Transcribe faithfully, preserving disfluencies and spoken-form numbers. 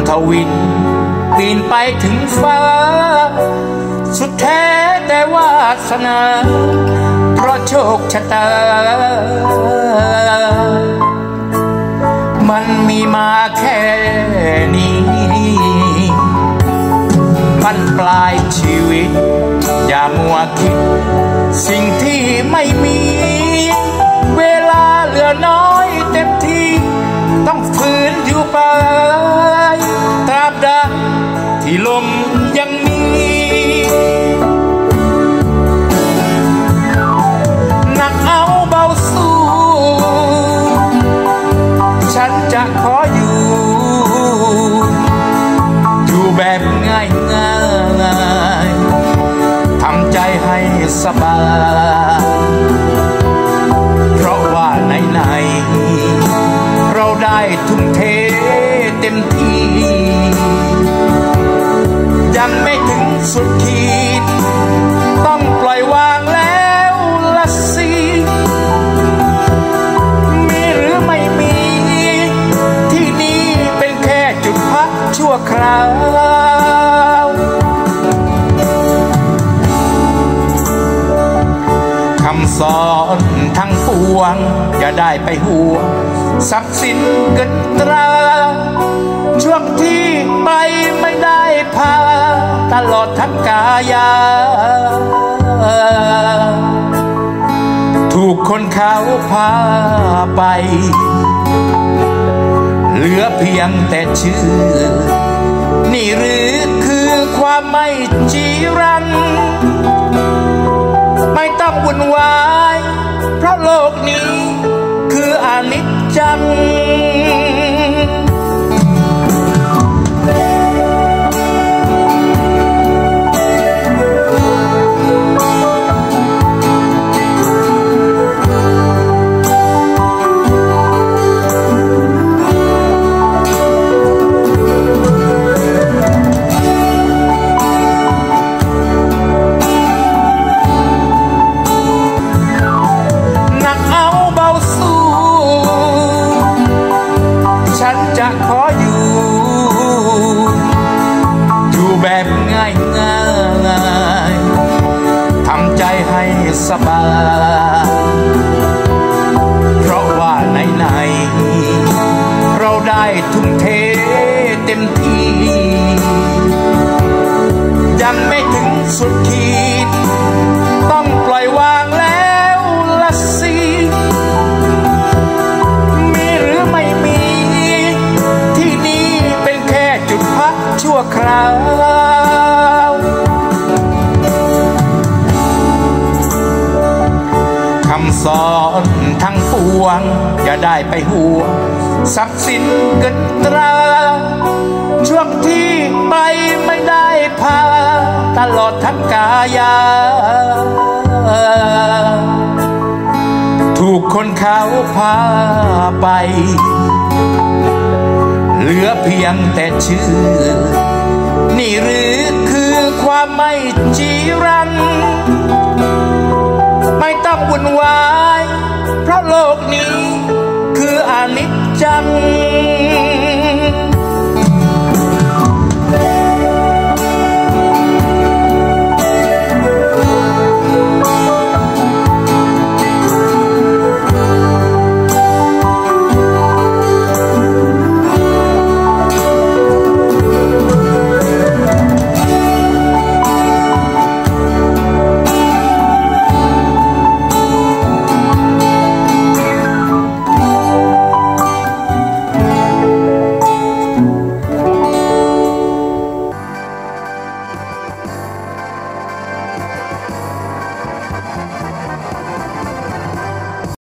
ทวินปีนไปถึงฟ้าสุดแท้แต่วาสนาเพราะโชคชะตามันมีมาแค่นี้บั้นปลายชีวิตอย่ามัวคิดสิ่งที่ไม่มีเวลาเหลือน้อยเต็มที่ต้องฝืนอยู่ไปตราบใดที่ลมยังมีหนักเอาเบาสู้ฉันจะขออยู่อยู่แบบง่ายง่ายทำใจให้สบายเพราะว่าไหนไหนเราได้ทุ่มเทเต็มที่ยังไม่ถึงสุดขีดต้องปล่อยวางแล้วละสิมีหรือไม่มีที่นี่เป็นแค่จุดพักชั่วคราวคำสอนทั้งปวงอย่าได้ไปห่วงทรัพย์สินเงินตราช่วงที่ไปไม่ได้พาตลอดทั้งกายาถูกคนเขาพาไปเหลือเพียงแต่ชื่อนี่หรือคือความไม่จีรังไม่ต้องวุ่นวายเพราะโลกนี้คืออนิจจังสบายเพราะว่าไหนไหนเราได้ทุ่มเทเต็มที่ยังไม่ถึงสุดขีดต้องปล่อยวางแล้วละสิมีหรือไม่มีที่นี่เป็นแค่จุดพักชั่วคราวคำสอนทั้งปวงอย่าได้ไปห่วงทรัพย์สินเงินตราช่วงที่ไปไม่ได้พาตลอดทั้งกายาถูกคนเขาพาไปเหลือเพียงแต่ชื่อนี่หรือคือความไม่จีรัง